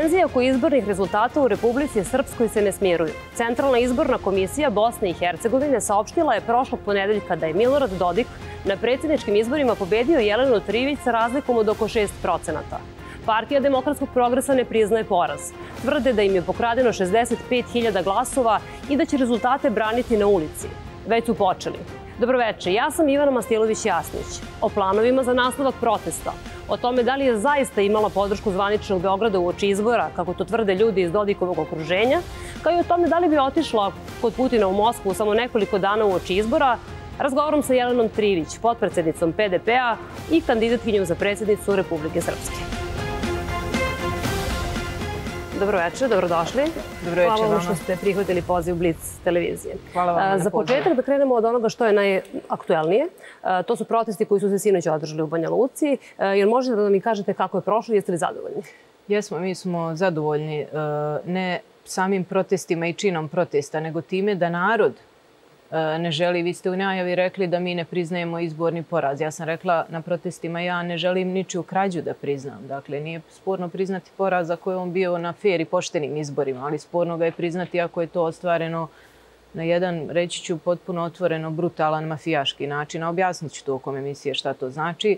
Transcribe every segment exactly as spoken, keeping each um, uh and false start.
Tenzije oko izbornih rezultata u Republici Srpskoj se ne smiruju. Centralna izborna komisija Bosne i Hercegovine saopštila je prošlog ponedeljka da je Milorad Dodik na predsjedničkim izborima pobedio Jelenu Trivić sa razlikom od oko šest procenata. Partija Demokratskog progresa ne priznaje poraz. Tvrde da im je pokradeno šezdeset pet hiljada glasova i da će rezultate braniti na ulici. Već su počeli. Dobroveče, ja sam Ivana Mastilović-Jasnić. O planovima za nastavak protesta, o tome da li je zaista imala podršku zvaničnog Beograda uoči izbora, kako to tvrde ljudi iz Dodikovog okruženja, kao i o tome da li bi otišla kod Putina u Moskvu samo nekoliko dana uoči izbora, razgovaram sa Jelenom Trivić, potpredsednicom P D P-a i kandidatkinjom za predsjednicu Republike Srpske. Dobroveče, dobrodošli. Dobroveče Hvala vam vama. što ste prihvatili poziv Blic televizije. Hvala vam na Za pozivu. početak da krenemo od onoga što je najaktuelnije. To su protesti koji su se sinoć održali u Banja Luci. Jel možete da mi kažete kako je prošlo i jeste li zadovoljni? Jesmo, mi smo zadovoljni ne samim protestima i činom protesta, nego time da narod ne želi. Vi ste u najavi rekli da mi ne priznajemo izborni poraz. Ja sam rekla na protestima ja ne želim ničiju krađu da priznam. Dakle, nije sporno priznati poraz ako je on bio na fer i poštenim izborima, ali sporno ga je priznati ako je to ostvareno na jedan, reći ću, potpuno otvoreno, brutalan, mafijaški način. A objasnit ću to okom emisije šta to znači.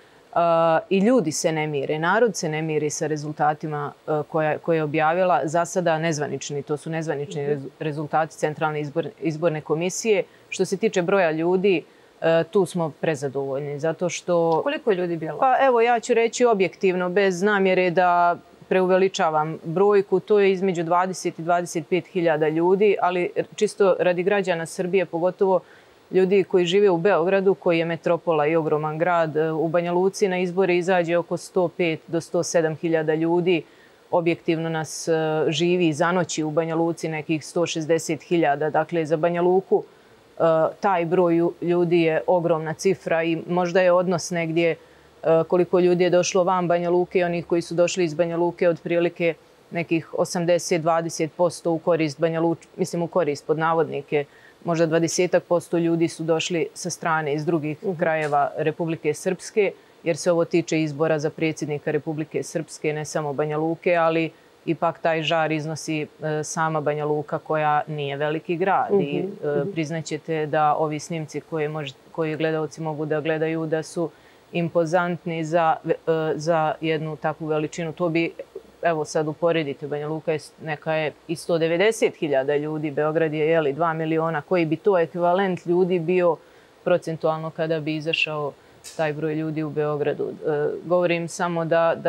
I ljudi se ne mire, narod se ne miri sa rezultatima koje je objavila za sada nezvanični. To su nezvanični rezultati Centralne izborne komisije. Što se tiče broja ljudi, tu smo prezadovoljni. Zato što... Koliko je ljudi bilo? Pa evo, ja ću reći objektivno, bez namjere da preuveličavam brojku, to je između dvadeset i dvadeset pet hiljada ljudi, ali čisto radi građana Srbije, pogotovo ljudi koji žive u Beogradu, koji je metropola i ogroman grad, u Banja Luci na izbore izađe oko sto pet do sto sedam hiljada ljudi. Objektivno nas živi za noći u Banja Luci nekih sto šezdeset hiljada. Dakle, za Banja Luku taj broj ljudi je ogromna cifra i možda je odnos negdje koliko ljudi je došlo van Banja Luke i onih koji su došli iz Banja Luke otprilike nekih osamdeset do dvadeset posto u korist Banja Luke, mislim u korist pod navodnike. Možda dvadeset posto ljudi su došli sa strane iz drugih krajeva Republike Srpske, jer se ovo tiče izbora za predsjednika Republike Srpske, ne samo Banja Luke, ali ipak taj žar iznosi sama Banja Luka koja nije veliki grad. I priznaćete da ovi snimci koje gledalci mogu da gledaju da su impozantni za jednu takvu veličinu. To bi, evo sad uporedite, Banja Luka je neka je i sto devedeset hiljada ljudi, Beograd je jeli dva miliona, koji bi to ekvivalent ljudi bio procentualno kada bi izašao taj broj ljudi u Beogradu. Govorim samo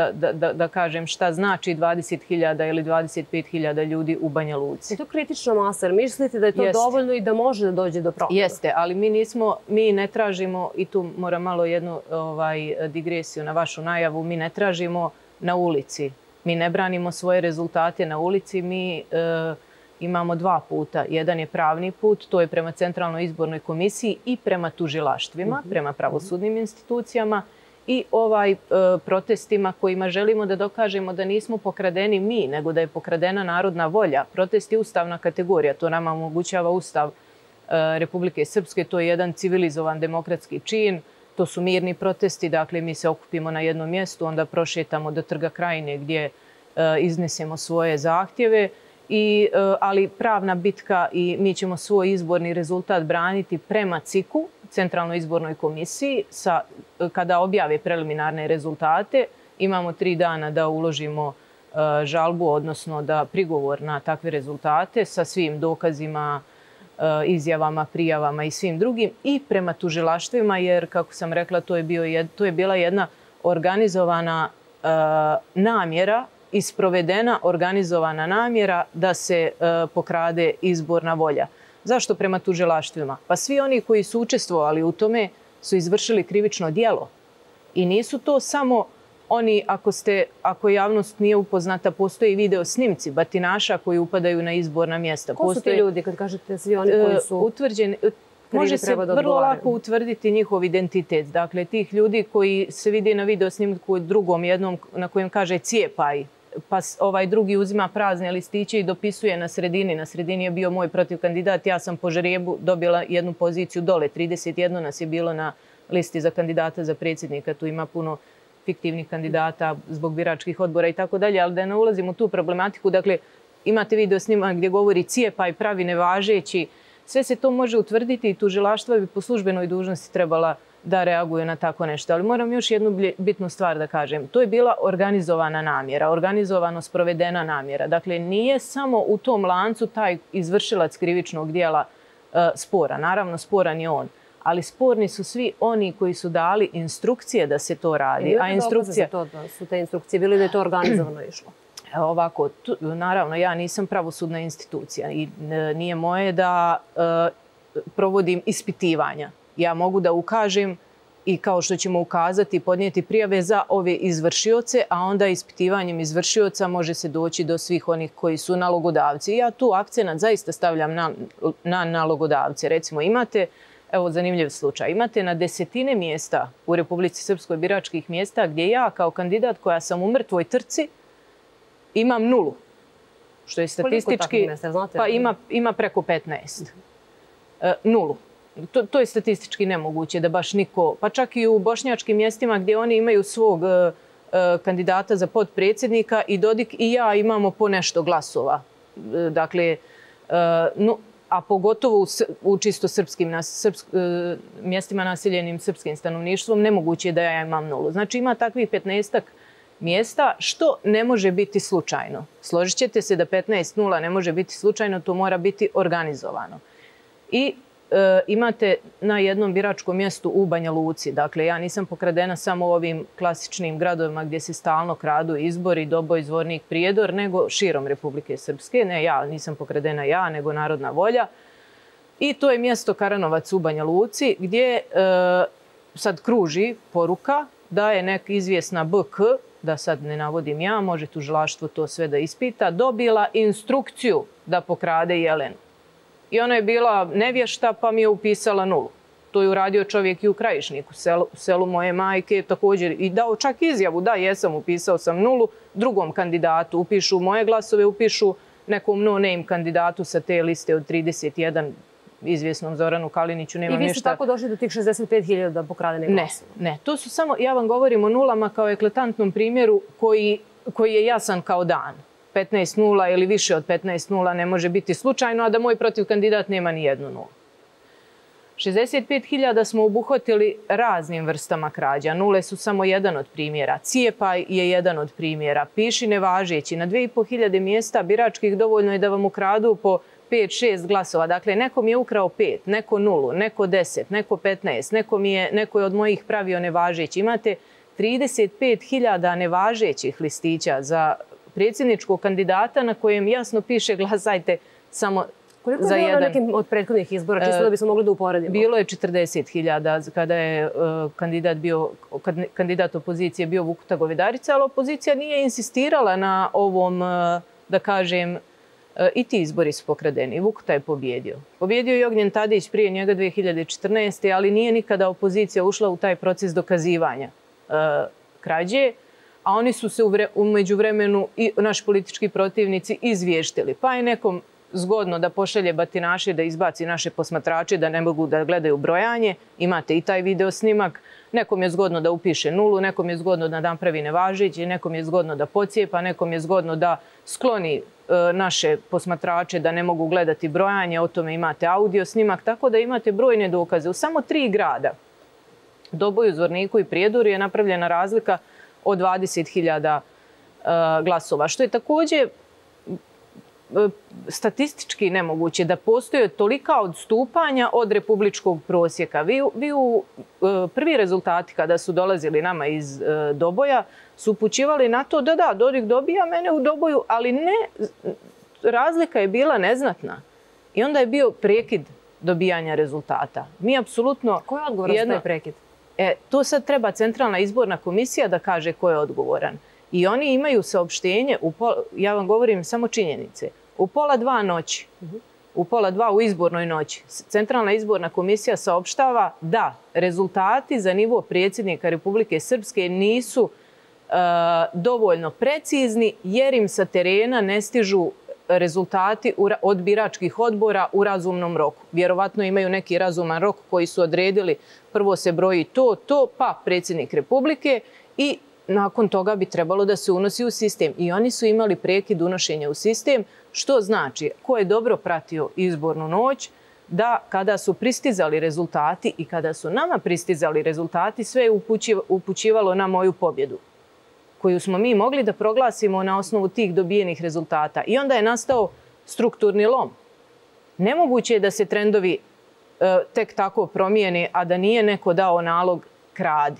da kažem šta znači dvadeset hiljada ili dvadeset pet hiljada ljudi u Banja Luci. Je to kritična masa, jer mislite da je to dovoljno i da može da dođe do promjena? Jeste, ali mi nismo, mi ne tražimo, i tu moram malo jednu digresiju na vašu najavu, mi ne tražimo na ulici. Mi ne branimo svoje rezultate na ulici, mi imamo dva puta. Jedan je pravni put, to je prema Centralnoj izbornoj komisiji i prema tužilaštvima, prema pravosudnim institucijama i ovaj protestima kojima želimo da dokažemo da nismo pokradeni mi, nego da je pokradena narodna volja. Protest je ustavna kategorija, to nama omogućava Ustav Republike Srpske, to je jedan civilizovan demokratski čin. To su mirni protesti, dakle mi se okupimo na jednom mjestu, onda prošetamo do Trga Krajine gdje iznesemo svoje zahtjeve, ali pravna bitka i mi ćemo svoj izborni rezultat braniti prema C I K-u, Centralnoj izbornoj komisiji, kada objave preliminarne rezultate. Imamo tri dana da uložimo žalbu, odnosno da prigovor na takve rezultate sa svim dokazima, izjavama, prijavama i svim drugim i prema tužilaštvima, jer, kako sam rekla, to je bila jedna organizovana namjera, isprovedena organizovana namjera da se pokrade izborna volja. Zašto prema tužilaštvima? Pa svi oni koji su učestvovali u tome su izvršili krivično djelo. I nisu to samo oni, ako javnost nije upoznata, postoje i video snimci batinaša koji upadaju na izborna mjesta. Ko su ti ljudi, kad kažete svi oni koji su utvrđeni? Može se vrlo lako utvrditi njihov identitet. Dakle, tih ljudi koji se vidi na video snimku drugom jednom na kojem kaže cijepaj, pa ovaj drugi uzima prazne listiće i dopisuje na sredini. Na sredini je bio moj protivkandidat. Ja sam po žrebu dobila jednu poziciju dole. trideset jedan nas je bilo na listi za kandidata za predsjednika. Tu ima puno fiktivnih kandidata zbog biračkih odbora i tako dalje, ali da ne ulazim u tu problematiku. Dakle, imate video snimak gdje govori cijepaj pravi nevažeći. Sve se to može utvrditi i tužilaštva bi po službenoj dužnosti trebala da reaguje na tako nešto. Ali moram još jednu bitnu stvar da kažem. To je bila organizovana namjera, organizovano sprovedena namjera. Dakle, nije samo u tom lancu taj izvršilac krivičnog dijela uh, spora. Naravno, sporan je on. Ali sporni su svi oni koji su dali instrukcije da se to radi. A instrukcije... To, da su te instrukcije bili da je to organizovano išlo? Ovako, tu, naravno, ja nisam pravosudna institucija i nije moje da uh, provodim ispitivanja. Ja mogu da ukažem i kao što ćemo ukazati, podnijeti prijave za ove izvršioce, a onda ispitivanjem izvršioca može se doći do svih onih koji su nalogodavci. Ja tu akcenat zaista stavljam na, na nalogodavce. Recimo, imate, evo zanimljiv slučaj, imate na desetine mjesta u Republici Srpskoj biračkih mjesta gdje ja kao kandidat koja sam u mrtvoj trci imam nulu. Što je statistički, pa ima, ima preko petnaest. E, nulu. To, to je statistički nemoguće da baš niko, pa čak i u bošnjačkim mjestima gdje oni imaju svog uh, uh, kandidata za potpredsjednika i Dodik i ja imamo po nešto glasova. Uh, dakle, uh, no, a pogotovo u, u čisto srpskim nas, srps, uh, mjestima naseljenim srpskim stanovništvom nemoguće je da ja imam nulu. Znači ima takvih petnaestak mjesta što ne može biti slučajno. Složit ćete se da petnaest nula ne može biti slučajno, to mora biti organizovano. I E, imate na jednom biračkom mjestu u Banja Luci. Dakle, ja nisam pokradena samo u ovim klasičnim gradovima gdje se stalno kradu izbori, Doboj, Zvornik, Prijedor, nego širom Republike Srpske. Ne ja, nisam pokradena ja, nego Narodna volja. I to je mjesto Karanovac u Banja Luci gdje e, sad kruži poruka da je nek izvjesna B K, da sad ne navodim ja, može tužilaštvo to sve da ispita, dobila instrukciju da pokrade Jelenu. I ona je bila nevješta pa mi je upisala nulu. To je uradio čovjek i u Krajišniku, selu, selu moje majke također. I dao čak izjavu, da jesam, upisao sam nulu, drugom kandidatu upišu moje glasove, upišu nekom no-name kandidatu sa te liste od trideset jedan, izvjesnom Zoranu Kaliniću, nemam ništa. I vi ste tako došli do tih šezdeset pet hiljada pokradene glasove? Ne, ne. To su samo, ja vam govorim o nulama kao eklatantnom primjeru koji, koji je jasan kao dan. petnaest nula ili više od petnaest nula ne može biti slučajno, a da moj protiv kandidat nema ni jednu nulu. šezdeset pet hiljada smo obuhvatili raznim vrstama krađa. Nule su samo jedan od primjera. Cijepaj je jedan od primjera. Piši nevažeći. Na dve i po hiljade mjesta biračkih dovoljno je da vam ukradu po pet šest glasova. Dakle, neko mi je ukrao pet, neko nulu, neko deset, neko petnaest, neko, mi je, neko je od mojih pravio nevažeći. Imate trideset pet hiljada nevažećih listića za predsjedničkog kandidata na kojem jasno piše glasajte samo Koliko za jedan. Koliko je bilo na nekim od prethodnih izbora, čisto da bismo mogli da uporedimo? Bilo je četrdeset hiljada kada je uh, kandidat, bio, kandidat opozicije bio Vukuta Govedarica, ali opozicija nije insistirala na ovom, uh, da kažem, uh, i ti izbori su pokradeni. Vukuta je pobjedio. Pobjedio je Ognjen Tadić prije njega dve hiljade četrnaeste. ali nije nikada opozicija ušla u taj proces dokazivanja uh, krađe. A oni su se u međuvremenu i naši politički protivnici izvještili. Pa je nekom zgodno da pošalje batinaše da izbaci naše posmatrače da ne mogu da gledaju brojanje. Imate i taj video snimak. Nekom je zgodno da upiše nulu, nekom je zgodno da napravi nevažeći, nekom je zgodno da pocijepa, nekom je zgodno da skloni e, naše posmatrače da ne mogu gledati brojanje. O tome imate audio snimak, tako da imate brojne dokaze. U samo tri grada, Doboju, Zvorniku i Prijedoru, je napravljena razlika od dvadeset hiljada uh, glasova, što je također uh, statistički nemoguće da postoje tolika odstupanja od republičkog prosjeka. Vi, vi u uh, prvi rezultati kada su dolazili nama iz uh, Doboja su upućivali na to da da, Dodik dobija mene u Doboju, ali ne, razlika je bila neznatna. I onda je bio prekid dobijanja rezultata. Mi apsolutno... Ko je odgovoran za taj prekid? E, to sad treba Centralna izborna komisija da kaže ko je odgovoran. I oni imaju saopštenje, u pola, ja vam govorim samo činjenice, u pola dva noći, uh-huh. u pola dva u izbornoj noći, Centralna izborna komisija saopštava da rezultati za nivo predsjednika Republike Srpske nisu uh, dovoljno precizni jer im sa terena ne stižu rezultati od biračkih odbora u razumnom roku. Vjerovatno imaju neki razuman rok koji su odredili. Prvo se broji to, to, pa predsjednik Republike i nakon toga bi trebalo da se unosi u sistem. I oni su imali prekid unošenja u sistem, što znači, ko je dobro pratio izbornu noć, da kada su pristizali rezultati i kada su nama pristizali rezultati, sve je upućivalo na moju pobjedu, koju smo mi mogli da proglasimo na osnovu tih dobijenih rezultata. I onda je nastao strukturni lom. Nemoguće je da se trendovi e, tek tako promijene, a da nije neko dao nalog kradi.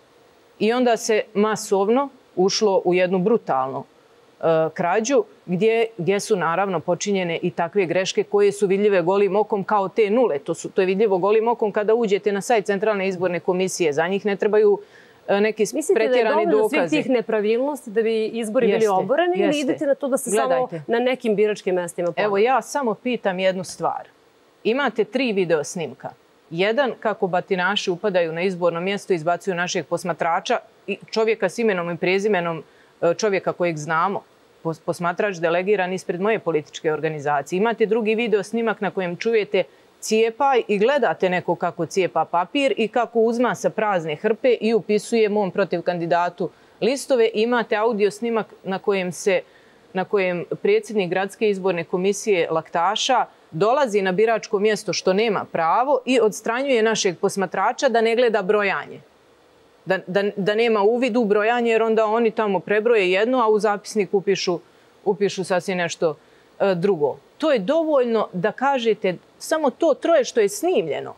I onda se masovno ušlo u jednu brutalnu e, krađu, gdje, gdje su naravno počinjene i takve greške koje su vidljive golim okom kao te nule. To, su, to je vidljivo golim okom kada uđete na sajt Centralne izborne komisije. Za njih ne trebaju neki pretjerani dokazi. Mislite da je dovoljno svih tih nepravilnosti da bi izbori jeste, bili oboreni jeste. Ili idete na to da se Gledajte. samo na nekim biračkim mestima ponovno? Evo ja samo pitam jednu stvar. Imate tri video snimka. Jedan kako batinaši upadaju na izborno mjesto i izbacuju našeg posmatrača, čovjeka s imenom i prezimenom, čovjeka kojeg znamo, posmatrač delegiran ispred moje političke organizacije. Imate drugi video snimak na kojem čujete cijepaj i gledate neko kako cijepa papir i kako uzma sa prazne hrpe i upisuje mom protiv kandidatu listove. Imate audio snimak na kojem se na kojem predsjednik gradske izborne komisije Laktaša dolazi na biračko mjesto što nema pravo i odstranjuje našeg posmatrača da ne gleda brojanje. Da, da, da nema uvid u brojanje jer onda oni tamo prebroje jedno, a u zapisnik upišu, upišu sasvim nešto e, drugo. To je dovoljno da kažete, samo to troje što je snimljeno,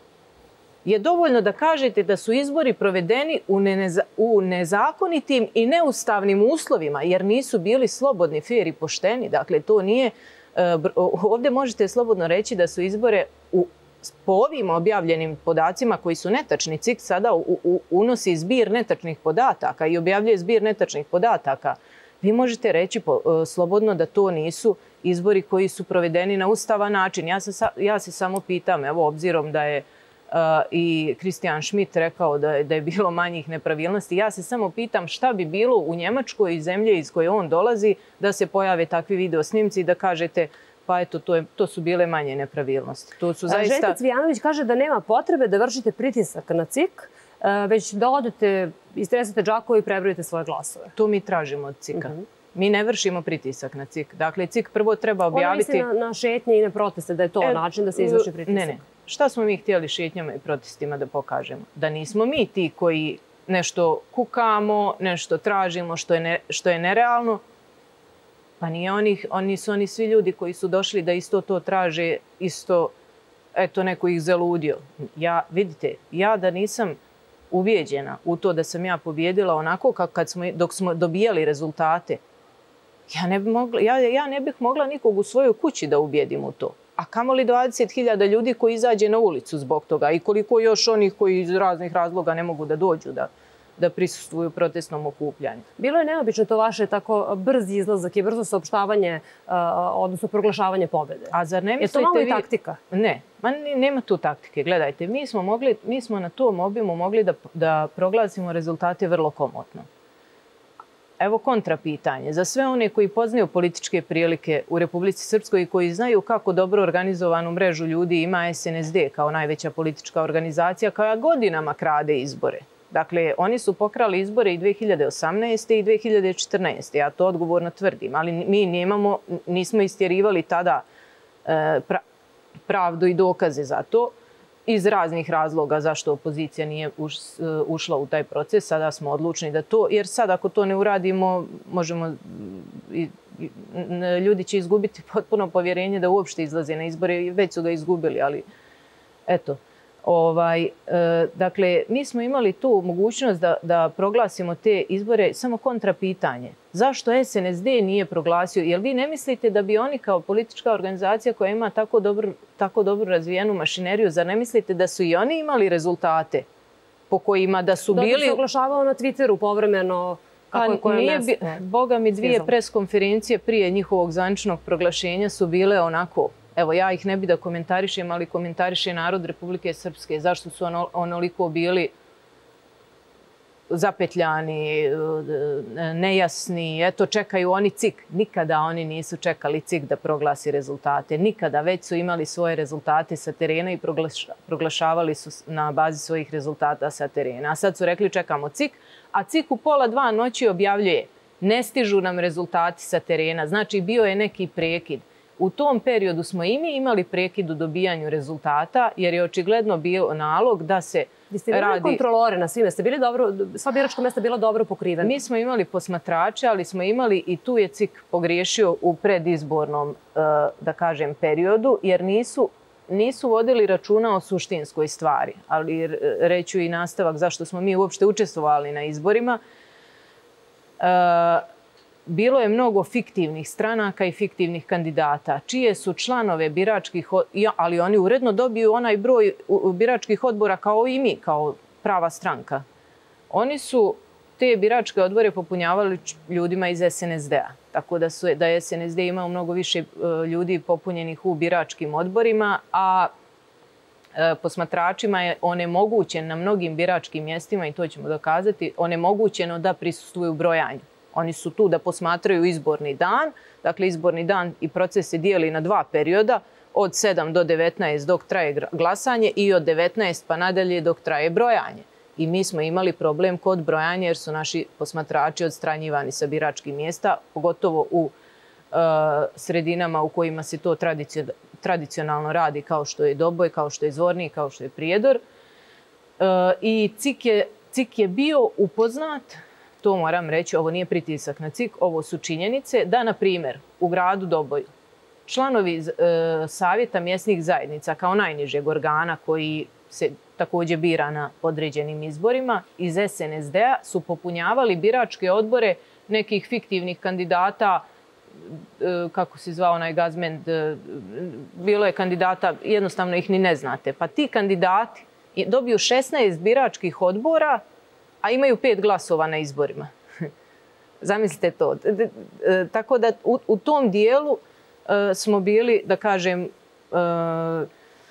je dovoljno da kažete da su izbori provedeni u, neza, u nezakonitim i neustavnim uslovima, jer nisu bili slobodni, fer i pošteni. Dakle, to nije... Ovdje možete slobodno reći da su izbore u, po ovim objavljenim podacima koji su netačni. C I K sada u, u, unosi zbir netačnih podataka i objavljuje zbir netačnih podataka. Vi možete reći po, slobodno da to nisu izbori koji su provedeni na ustavan način. Ja se, ja se samo pitam, evo, obzirom da je uh, i Christian Schmidt rekao da je, da je bilo manjih nepravilnosti, ja se samo pitam šta bi bilo u Njemačkoj i zemlje iz koje on dolazi da se pojave takvi video snimci i da kažete pa eto, to, je, to su bile manje nepravilnosti. To su zaista... Željko Cvijanović kaže da nema potrebe da vršite pritisak na C I K, već da odete, istresete džakove i prebrojite svoje glasove. To mi tražimo od C I K-a. Uh-huh. Mi ne vršimo pritisak na C I K. Dakle, C I K prvo treba objaviti... Ono misli na, na šetnje i na proteste, da je to e, način da se izvrši pritisak. Ne, ne. Šta smo mi htjeli šetnjama i protestima da pokažemo? Da nismo mi ti koji nešto kukamo, nešto tražimo što je, ne, što je nerealno. Pa nije onih, oni su oni svi ljudi koji su došli da isto to traže, isto, eto, neko ih zaludio. Ja, vidite, ja da nisam ubijeđena u to da sam ja pobjedila onako kako kad smo, dok smo dobijali rezultate, ja ne, bi mogla, ja, ja ne bih mogla nikog u svojoj kući da ubijedim u to. A kamoli dvadeset hiljada ljudi koji izađe na ulicu zbog toga i koliko još onih koji iz raznih razloga ne mogu da dođu da, da prisustvuju protestnom okupljanju. Bilo je neobično to vaše tako brz izlazak i brzo saopštavanje, uh, odnosno proglašavanje pobjede. A zar ne mislite je to malo vi... i taktika? Ne, ma nema tu taktike. Gledajte, mi smo, mogli, mi smo na tom obimu mogli da, da proglasimo rezultate vrlo komotno. Evo kontra pitanje. Za sve one koji poznaju političke prilike u Republici Srpskoj i koji znaju kako dobro organizovanu mrežu ljudi ima S N S D kao najveća politička organizacija koja godinama krade izbore. Dakle, oni su pokrali izbore i dve hiljade osamnaeste. i dve hiljade četrnaeste. Ja to odgovorno tvrdim, ali mi nemamo, nismo istjerivali tada pra, pravdu i dokaze za to iz raznih razloga zašto opozicija nije uš, ušla u taj proces. Sada smo odlučni da to, jer sad ako to ne uradimo, možemo, i, i, ljudi će izgubiti potpuno povjerenje da uopšte izlaze na izbore. Već su ga izgubili, ali eto. Ovaj, e, dakle, mi smo imali tu mogućnost da, da proglasimo te izbore, samo kontra pitanje. Zašto S N S D nije proglasio? Jer vi ne mislite da bi oni kao politička organizacija koja ima tako dobro, tako dobro razvijenu mašineriju, zar ne mislite da su i oni imali rezultate po kojima da su bili... Da se oglašavao na Twitteru povremeno kako je koje nije bi, Boga mi dvije pres konferencije prije njihovog zvaničnog proglašenja su bile onako... Evo, ja ih ne bi da komentarišem, ali komentariše narod Republike Srpske. Zašto su ono, onoliko bili zapetljani, nejasni, eto čekaju oni C I K. Nikada oni nisu čekali C I K da proglasi rezultate. Nikada, već su imali svoje rezultate sa terena i proglašavali su na bazi svojih rezultata sa terena. A sad su rekli čekamo C I K, a C I K u pola dva noći objavljuje ne stižu nam rezultati sa terena. Znači bio je neki prekid. U tom periodu smo i mi imali prekid u dobijanju rezultata jer je očigledno bio nalog da se Vi ste imali kontrolore na svime, ste bili dobro, sva biračka mjesta bila dobro pokrivena? Mi smo imali posmatrače, ali smo imali i tu je C I K pogriješio u predizbornom, da kažem, periodu, jer nisu, nisu vodili računa o suštinskoj stvari. Ali reću i nastavak zašto smo mi uopšte učestvovali na izborima. Bilo je mnogo fiktivnih stranaka i fiktivnih kandidata, čije su članove biračkih, ali oni uredno dobiju onaj broj biračkih odbora kao i mi, kao prava stranka. Oni su te biračke odbore popunjavali ljudima iz S N S D-a. Tako da, su, da je S N S D imao mnogo više ljudi popunjenih u biračkim odborima, a posmatračima je onemogućen na mnogim biračkim mjestima, i to ćemo dokazati, onemogućeno da prisustvuju brojanju. Oni su tu da posmatraju izborni dan. Dakle, izborni dan i proces se dijeli na dva perioda, od sedam do devetnaest dok traje glasanje i od devetnaest pa nadalje dok traje brojanje. I mi smo imali problem kod brojanja jer su naši posmatrači odstranjivani sa biračkih mjesta, pogotovo u e, sredinama u kojima se to tradicionalno radi, kao što je Doboj, kao što je Zvornik, kao što je Prijedor. E, I C I K je, C I K je bio upoznat, to moram reći, ovo nije pritisak na C I K, ovo su činjenice, da, na primjer, u gradu Doboju članovi e, savjeta mjesnih zajednica kao najnižeg organa koji se također bira na određenim izborima iz S N S D-a su popunjavali biračke odbore nekih fiktivnih kandidata, e, kako se zvao onaj gazment, e, bilo je kandidata, jednostavno ih ni ne znate. Pa ti kandidati dobiju šesnaest biračkih odbora, a imaju pet glasova na izborima. Zamislite to. Tako da u, u tom dijelu e, smo bili, da kažem, e,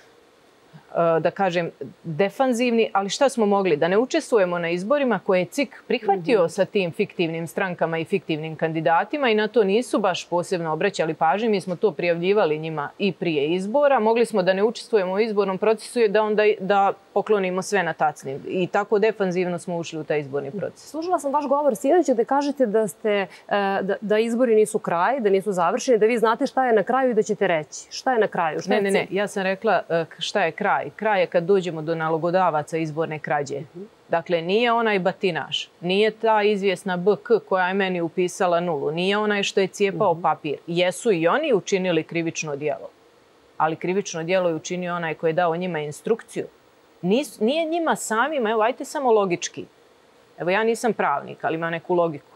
da kažem, defanzivni, ali šta smo mogli? Da ne učestvujemo na izborima koje je C I K prihvatio mm-hmm. sa tim fiktivnim strankama i fiktivnim kandidatima i na to nisu baš posebno obraćali pažnju. Mi smo to prijavljivali njima i prije izbora. Mogli smo da ne učestvujemo u izbornom procesu i da onda da poklonimo sve na tacni. I tako defanzivno smo ušli u taj izborni proces. Slušala sam vaš govor sjedeći gdje kažete da, ste, da, da izbori nisu kraj, da nisu završeni, da vi znate šta je na kraju i da ćete reći. Šta je na kraju? Šta ne, ne, ne. Ja sam rekla šta je kraj. Kraj je kad dođemo do nalogodavaca izborne krađe. Dakle, nije onaj batinaš, nije ta izvjesna B K koja je meni upisala nulu, nije onaj što je cijepao papir. Jesu i oni učinili krivično djelo, ali krivično djelo je učinio onaj koji je dao njima instrukciju. Nis, nije njima samima, evo, ajte samo logički. Evo, ja nisam pravnik, ali ima neku logiku.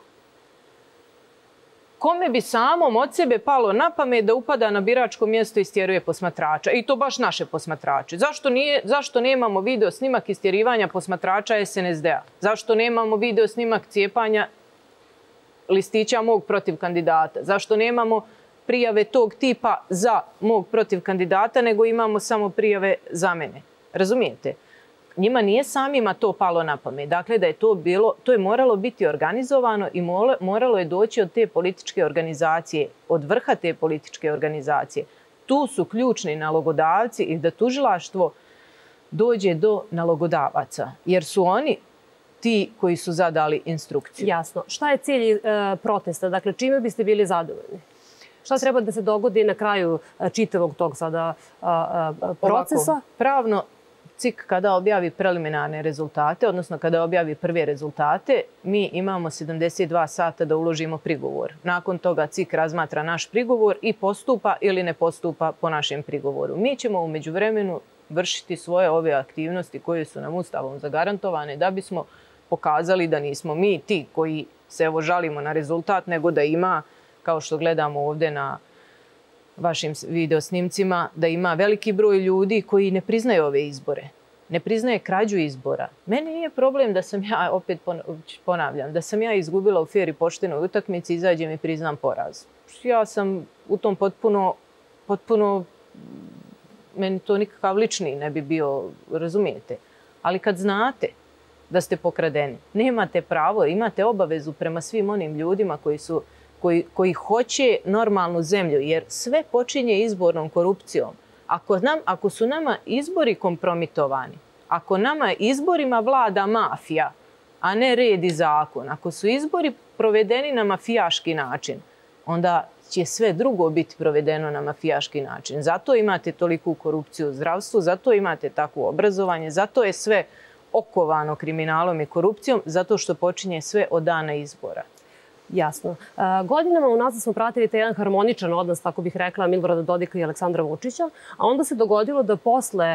Kome bi samom od sebe palo na pamet da upada na biračko mjesto i istjeruje posmatrača? I to baš naše posmatrače. Zašto, nije, zašto nemamo video snimak istjerivanja posmatrača S N S D-a? Zašto nemamo video snimak cijepanja listića mog protiv kandidata? Zašto nemamo prijave tog tipa za mog protiv kandidata, nego imamo samo prijave za mene? Razumijete? Njima nije samima to palo na pamet. Dakle, da je to bilo, to je moralo biti organizovano i moralo je doći od te političke organizacije, od vrha te političke organizacije. Tu su ključni nalogodavci i da tužilaštvo dođe do nalogodavaca, jer su oni ti koji su zadali instrukciju. Jasno. Šta je cilj e, protesta? Dakle, čime biste bili zadovoljni? Šta treba da se dogodi na kraju čitavog tog sada a, a, procesa? Ovako, pravno, C I K kada objavi preliminarne rezultate, odnosno kada objavi prve rezultate, mi imamo sedamdeset dva sata da uložimo prigovor. Nakon toga C I K razmatra naš prigovor i postupa ili ne postupa po našem prigovoru. Mi ćemo u međuvremenu vršiti svoje ove aktivnosti koje su nam Ustavom zagarantovane da bismo pokazali da nismo mi ti koji se evo žalimo na rezultat, nego da ima, kao što gledamo ovdje na vašim videosnimcima, da ima veliki broj ljudi koji ne priznaju ove izbore. Ne priznaje krađu izbora. Meni nije problem da sam ja, opet ponavljam, da sam ja izgubila u fer i poštenoj utakmici, izađem i priznam poraz. Ja sam u tom potpuno, potpuno, meni to nikakav lični ne bi bio, razumijete. Ali kad znate da ste pokradeni. Nemate pravo, imate obavezu prema svim onim ljudima koji su Koji, koji hoće normalnu zemlju, jer sve počinje izbornom korupcijom. Ako, nam, ako su nama izbori kompromitovani, ako nama izborima vlada mafija, a ne red i zakon, ako su izbori provedeni na mafijaški način, onda će sve drugo biti provedeno na mafijaški način. Zato imate toliku korupciju u zdravstvu, zato imate takvo obrazovanje, zato je sve okovano kriminalom i korupcijom, zato što počinje sve od dana izbora. Jasno. Godinama unazad smo pratili taj jedan harmoničan odnos, tako bih rekla, Milorada Dodika i Aleksandra Vučića, a onda se dogodilo da posle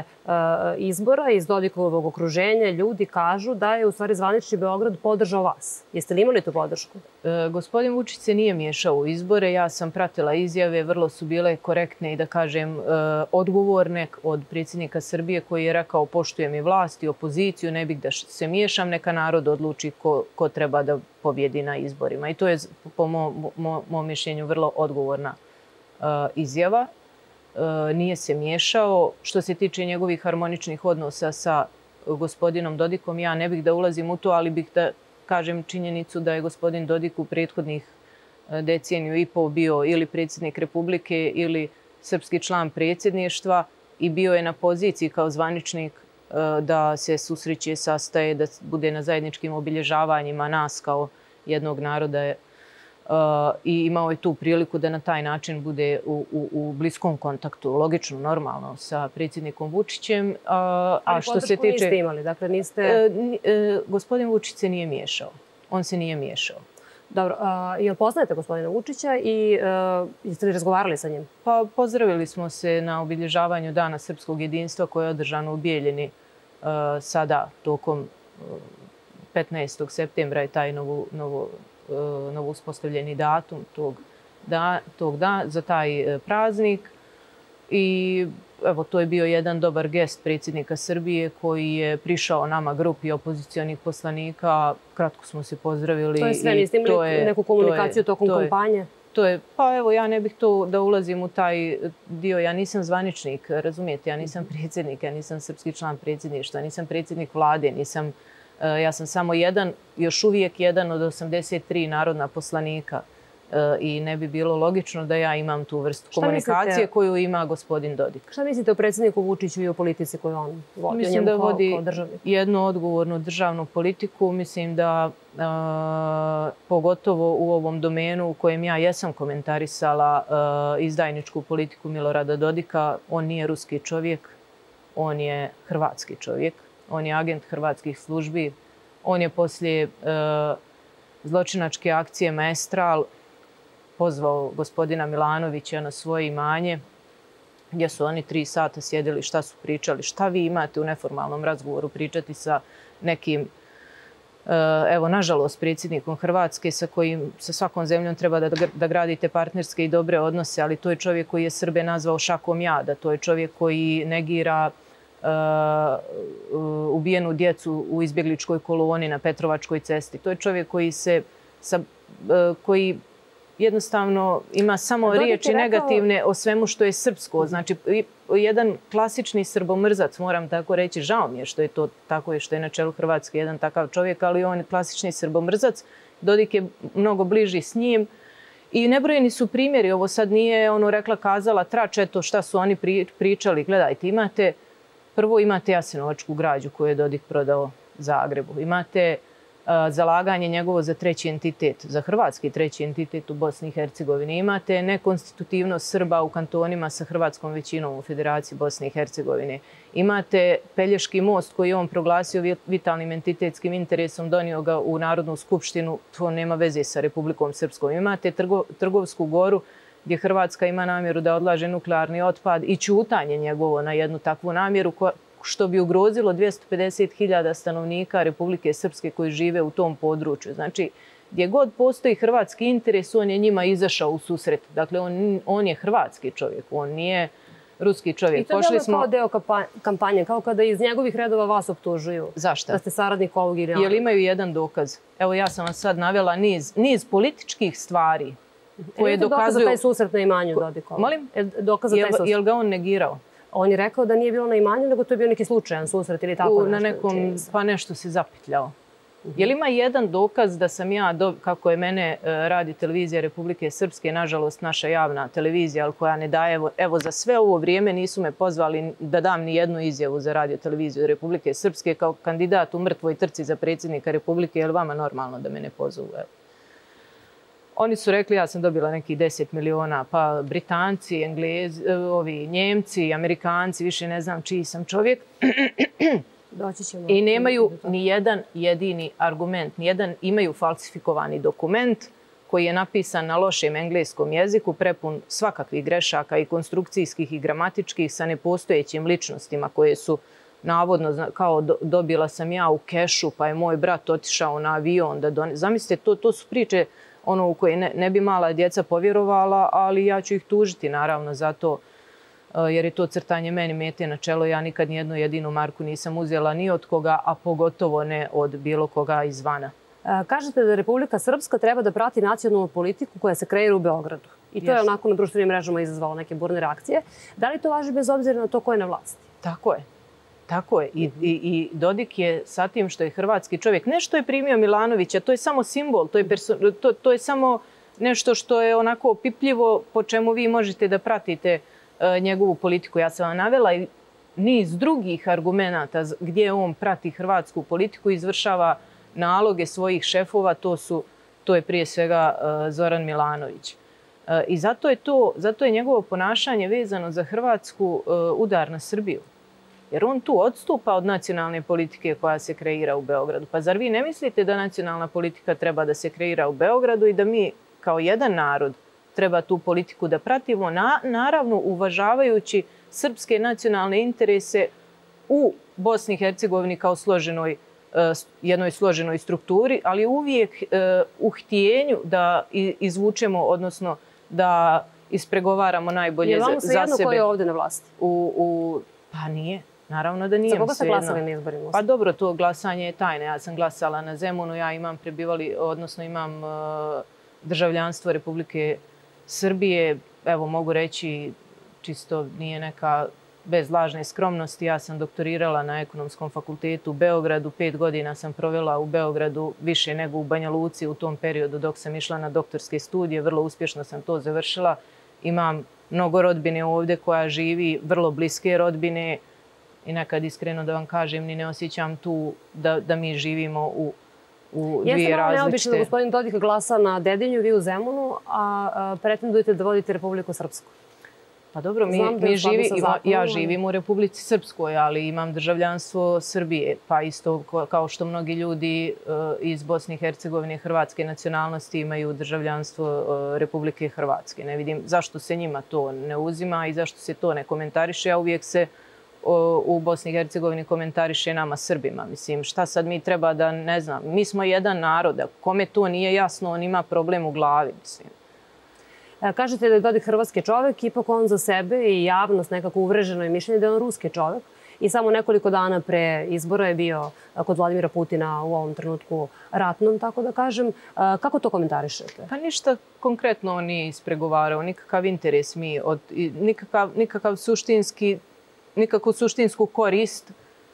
izbora iz Dodikovog okruženja ljudi kažu da je u stvari zvanični Beograd podržao vas. Jeste li imali tu podršku? Gospodin Vučić se nije miješao u izbore. Ja sam pratila izjave, vrlo su bile korektne i da kažem odgovorne od predsjednika Srbije koji je rekao poštujem i vlast i opoziciju, ne bih da se miješam, neka narod odluči ko, ko treba da pobjedi na izborima. I to je po mom, mom, mom mišljenju vrlo odgovorna uh, izjava. Uh, nije se miješao. Što se tiče njegovih harmoničnih odnosa sa gospodinom Dodikom, ja ne bih da ulazim u to, ali bih da kažem činjenicu da je gospodin Dodik u prethodnih uh, deceniju i pol bio ili predsjednik Republike ili srpski član predsjedništva i bio je na poziciji kao zvaničnik uh, da se susreće, sastaje, da bude na zajedničkim obilježavanjima nas kao jednog naroda je, uh, i imao je tu priliku da na taj način bude u, u, u bliskom kontaktu, logično, normalno, sa predsjednikom Vučićem. Uh, a što se tiče... niste imali, dakle niste... Uh, uh, gospodin Vučić se nije miješao. On se nije miješao. Dobro, uh, jel poznajete gospodina Vučića i uh, jeste li razgovarali sa njim? Pa pozdravili smo se na obilježavanju Dana srpskog jedinstva koje je održano u Bijeljini uh, sada tokom uh, petnaestog septembra je taj novo, novo, novo uspostavljeni datum tog, da, tog da, za taj praznik. I evo, to je bio jedan dobar gest predsjednika Srbije koji je prišao nama grupi opozicionih poslanika. Kratko smo se pozdravili. To je sve, niste imali neku komunikaciju to je, tokom to kampanje? Je, to je, pa evo, ja ne bih to da ulazim u taj dio. Ja nisam zvaničnik, razumijete, ja nisam predsjednik, ja nisam srpski član predsjedništva, nisam predsjednik vlade, nisam... Ja sam samo jedan, još uvijek jedan od osamdeset tri narodna poslanika i ne bi bilo logično da ja imam tu vrstu komunikacije koju ima gospodin Dodik. Šta mislite o predsjedniku Vučiću i o politici koju on vodi? Mislim da vodi jednu odgovornu državnu politiku. Mislim da a, pogotovo u ovom domenu u kojem ja jesam komentarisala a, izdajničku politiku Milorada Dodika, on nije ruski čovjek, on je hrvatski čovjek. On je agent hrvatskih službi. On je poslije e, zločinačke akcije Maestral pozvao gospodina Milanovića na svoje imanje gdje su oni tri sata sjedili, šta su pričali, šta vi imate u neformalnom razgovoru pričati sa nekim, e, evo, nažalost, predsjednikom Hrvatske sa kojim sa svakom zemljom treba da, da gradite partnerske i dobre odnose, ali to je čovjek koji je Srbe nazvao šakom jada, to je čovjek koji negira Uh, uh, ubijenu djecu u izbjegličkoj koloni na Petrovačkoj cesti. To je čovjek koji se sa, uh, koji jednostavno ima samo Dodik riječi rekao... negativne o svemu što je srpsko. Znači, jedan klasični srbomrzac, moram tako reći, žao mi je što je to tako i što je na čelu Hrvatske jedan takav čovjek, ali on je klasični srbomrzac. Dodik je mnogo bliži s njim. I nebrojeni su primjeri. Ovo sad nije ono rekla, kazala, trač, eto šta su oni pri, pričali. Gledajte, imate Prvo imate Jasenovačku građu koju je Dodik prodao Zagrebu. Imate uh, zalaganje njegovo za treći entitet, za hrvatski treći entitet u Bosni i Hercegovini. Imate nekonstitutivnost Srba u kantonima sa hrvatskom većinom u Federaciji Bosne i Hercegovine. Imate Pelješki most koji je on proglasio vitalnim entitetskim interesom, donio ga u Narodnu skupštinu, to nema veze sa Republikom Srpskom. Imate Trgo, Trgovsku goru gdje Hrvatska ima namjeru da odlaže nuklearni otpad i ćutanje njegovo na jednu takvu namjeru što bi ugrozilo dvjesto pedeset hiljada stanovnika Republike Srpske koji žive u tom području. Znači, gdje god postoji hrvatski interes, on je njima izašao u susret. Dakle, on, on je hrvatski čovjek, on nije ruski čovjek. I to je smo... kao deo kampanje, kao kada iz njegovih redova vas optužuju. Zašto? Da ste saradnik ovog ili Jel imaju jedan dokaz? Evo, ja sam vam sad navela niz, niz političkih stvari koje dokazuju... Dokaz za taj susret na imanju Dodikova? Molim? Dokaz za taj susret. Jel ga on negirao? On je rekao da nije bilo na imanju, nego to je bio neki slučajan susret ili tako nešto. Na nekom, pa nešto se zapetljao. Je li ima jedan dokaz da sam ja, kako je mene radi televizija Republike Srpske, nažalost naša javna televizija, ali koja ne daje, evo za sve ovo vrijeme nisu me pozvali da dam ni jednu izjavu za radio televiziju Republike Srpske kao kandidat u mrtvoj trci za predsjednika Republike, je li vama normalno da me ne pozovu? Evo. Oni su rekli, ja sam dobila neki deset miliona, pa Britanci, Englezi, ovi Njemci, Amerikanci, više ne znam čiji sam čovjek. I nemaju ni jedan jedini argument, ni jedan imaju falsifikovani dokument koji je napisan na lošem engleskom jeziku, prepun svakakvih grešaka i konstrukcijskih i gramatičkih sa nepostojećim ličnostima koje su navodno, kao dobila sam ja u kešu, pa je moj brat otišao na avion. Zamislite, to su priče ono u koje ne bi mala djeca povjerovala, ali ja ću ih tužiti naravno za to, jer je to crtanje meni mete na čelo. Ja nikad nijednu jedinu marku nisam uzela ni od koga, a pogotovo ne od bilo koga izvana. Kažete da Republika Srpska treba da prati nacionalnu politiku koja se kreira u Beogradu. I to je onako na društvenim mrežama izazvalo neke burne reakcije. Da li to važi bez obzira na to ko je na vlasti? Tako je. Tako je. I Dodik je sa tim što je hrvatski čovjek. Ne što je primio Milanovića, to je samo simbol, to je samo nešto što je onako opipljivo po čemu vi možete da pratite njegovu politiku. Ja sam vam navela i niz drugih argumenata gdje on prati hrvatsku politiku i izvršava naloge svojih šefova, to je prije svega Zoran Milanović. I zato je to, zato je njegovo ponašanje vezano za Hrvatsku udar na Srbiju. Jer on tu odstupa od nacionalne politike koja se kreira u Beogradu. Pa zar vi ne mislite da nacionalna politika treba da se kreira u Beogradu i da mi kao jedan narod treba tu politiku da pratimo, naravno uvažavajući srpske nacionalne interese u Bosni i Hercegovini kao složenoj, jednoj složenoj strukturi, ali uvijek u htjenju da izvučemo, odnosno da ispregovaramo najbolje za sebe. Je vam svejedno ko je ovdje na vlasti? Pa nije. Naravno da nije. Za koga ste glasali na izborima? Pa dobro, to glasanje je tajne. Ja sam glasala na Zemunu, ja imam prebivali, odnosno imam državljanstvo Republike Srbije. Evo, mogu reći, čisto nije neka bez lažne skromnosti. Ja sam doktorirala na Ekonomskom fakultetu u Beogradu. Pet godina sam provela u Beogradu više nego u Banja Luci u tom periodu dok sam išla na doktorske studije. Vrlo uspješno sam to završila. Imam mnogo rodbine ovdje koja živi, vrlo bliske rodbine. I nekad iskreno da vam kažem, ni ne osjećam tu da mi živimo u dvije različite... Jeste malo neobično da gospodin Dodik glasa na Dedinju, vi u Zemunu, a pretendujete da vodite Republiku Srpsku. Pa dobro, ja živim u Republici Srpskoj, ali imam državljanstvo Srbije. Pa isto kao što mnogi ljudi iz Bosne i Hercegovine hrvatske nacionalnosti imaju državljanstvo Republike Hrvatske. Ne vidim zašto se njima to ne uzima i zašto se to ne komentariše. Ja uvijek se u Bosni i Hercegovini komentariše nama Srbima. Mislim, šta sad mi treba da, ne znam, mi smo jedan narod, kome to nije jasno, on ima problem u glavi, mislim. Kažete da je Dodik hrvatski čovjek, ipak on za sebe i javnost nekako uvreženo je mišljenje da je on ruski čovjek. I samo nekoliko dana pre izbora je bio kod Vladimira Putina u ovom trenutku ratnom, tako da kažem. Kako to komentarišete? Pa ništa konkretno on nije ispregovarao, nikakav interes mi, nikakav suštinski nikakvu suštinsku korist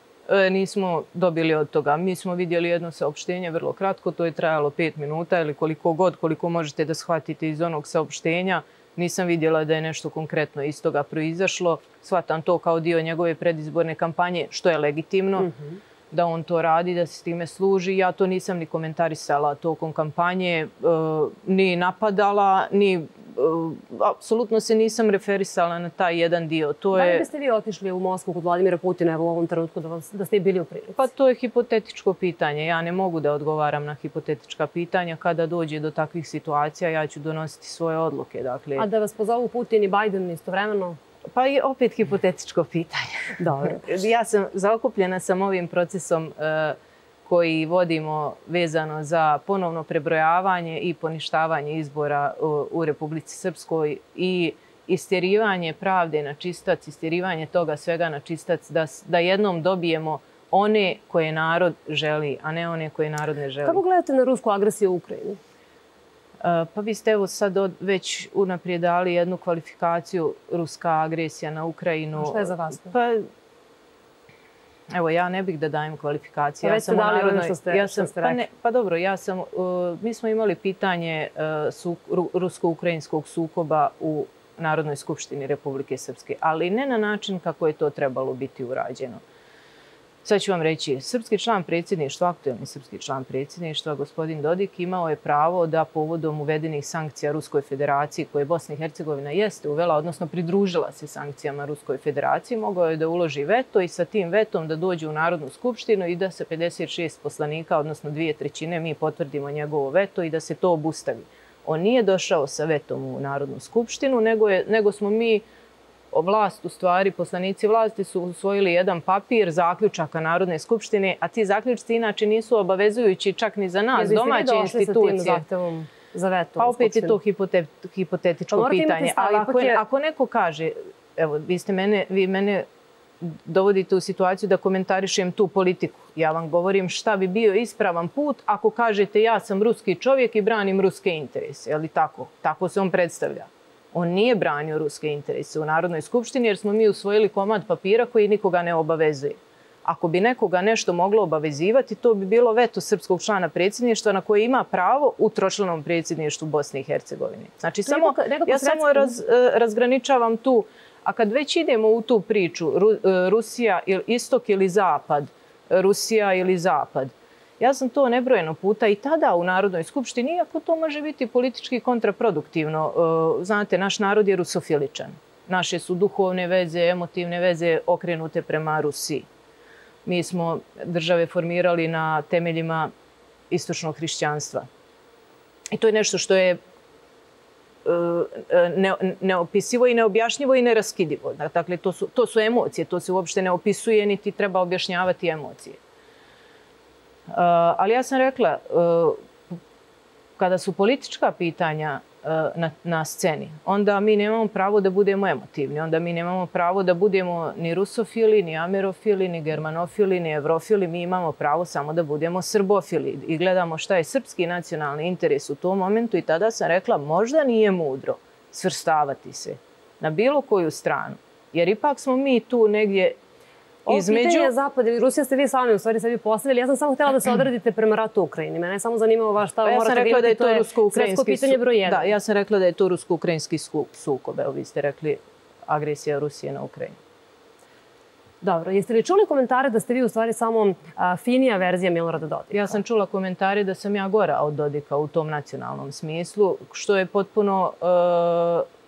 nismo dobili od toga. Mi smo vidjeli jedno saopštenje, vrlo kratko, to je trajalo pet minuta ili koliko god, koliko možete da shvatite iz onog saopštenja. Nisam vidjela da je nešto konkretno iz toga proizašlo. Shvatam to kao dio njegove predizborne kampanje, što je legitimno, da on to radi, da se s time služi. Ja to nisam ni komentarisala tokom kampanje, ni napadala, ni apsolutno se nisam referisala na taj jedan dio. Da li biste vi otišli u Moskvu kod Vladimira Putina u ovom trenutku da ste bili u prilici? Pa to je hipotetičko pitanje. Ja ne mogu da odgovaram na hipotetička pitanja. Kada dođe do takvih situacija, ja ću donositi svoje odluke. A da vas pozovu Putin i Biden istovremeno? Pa i opet hipotetičko pitanje. Dobro. Ja sam zaokupljena sam ovim procesom koji vodimo vezano za ponovno prebrojavanje i poništavanje izbora u Republici Srpskoj i istjerivanje pravde na čistac, istjerivanje toga svega na čistac, da jednom dobijemo one koje narod želi, a ne one koje narod ne želi. Kako gledate na rusku agresiju u Ukrajini? Pa vi ste evo sad već unaprijed dali jednu kvalifikaciju ruska agresija na Ukrajinu. A šta je za vas? Pa, evo, ja ne bih da dajem kvalifikacije. Pa već ste dali ono što ste rekli. Pa dobro, ja sam, mi smo imali pitanje rusko-ukrajinskog sukoba u Narodnoj skupštini Republike Srpske, ali ne na način kako je to trebalo biti urađeno. Sad ću vam reći, srpski član predsjedništva, aktuelni srpski član predsjedništva, gospodin Dodik, imao je pravo da povodom uvedenih sankcija Ruskoj federaciji, koje Bosna i Hercegovina jeste uvela, odnosno pridružila se sankcijama Ruskoj federaciji, mogao je da uloži veto i sa tim vetom da dođe u Narodnu skupštinu i da se pedeset šest poslanika, odnosno dvije trećine, mi potvrdimo njegovo veto i da se to obustavi. On nije došao sa vetom u Narodnu skupštinu, nego, je, nego smo mi vlast, u stvari, poslanici vlasti su usvojili jedan papir zaključaka Narodne skupštine, a ti zaključci inače nisu obavezujući čak ni za nas, domaće institucije. Za veto, pa opet je to hipotetičko pitanje. Ali ako, je... ako neko kaže, evo, vi, ste mene, vi mene dovodite u situaciju da komentarišem tu politiku. Ja vam govorim šta bi bio ispravan put ako kažete ja sam ruski čovjek i branim ruske interese. Je li tako? Tako se on predstavlja. On nije branio ruske interese u Narodnoj skupštini jer smo mi usvojili komad papira koji nikoga ne obavezuje. Ako bi nekoga nešto moglo obavezivati, to bi bilo veto srpskog člana predsjedništva na koje ima pravo u tročlanom predsjedništvu Bosne i Hercegovine. Znači, samo, ja samo raz, razgraničavam tu, a kad već idemo u tu priču, Ru, Rusija ili istok ili zapad, Rusija ili zapad, ja sam to nebrojeno puta i tada u Narodnoj skupštini, iako to može biti politički kontraproduktivno. Znate, naš narod je rusofiličan. Naše su duhovne veze, emotivne veze okrenute prema Rusiji. Mi smo države formirali na temeljima istočnog hrišćanstva. I to je nešto što je neopisivo i neobjašnjivo i neraskidivo. Dakle, to su, to su emocije, to se uopšte ne opisuje, niti treba objašnjavati emocije. Uh, ali ja sam rekla, uh, kada su politička pitanja uh, na, na sceni, onda mi nemamo pravo da budemo emotivni, onda mi nemamo pravo da budemo ni rusofili, ni amerofili, ni germanofili, ni evrofili, mi imamo pravo samo da budemo srbofili i gledamo šta je srpski nacionalni interes u tom momentu i tada sam rekla možda nije mudro svrstavati se na bilo koju stranu, jer ipak smo mi tu negdje između... Ovo pitanje Zapad ili Rusija ste vi sami u stvari sebi postavili. Ja sam samo htjela da se odredite prema ratu u Ukrajini. Mene je samo zanimalo vaš stav. Ja sam rekla da je to rusko-ukrajinski pitanje broj jedan. Da, ja sam rekla da je to rusko-ukrajinski sukob. Evo, vi ste rekli agresija Rusije na Ukrajinu. Dobro, jeste li čuli komentare da ste vi u stvari samo a, finija verzija Milorada Dodika? Ja sam čula komentare da sam ja gora od Dodika u tom nacionalnom smislu, što je potpuno... Uh,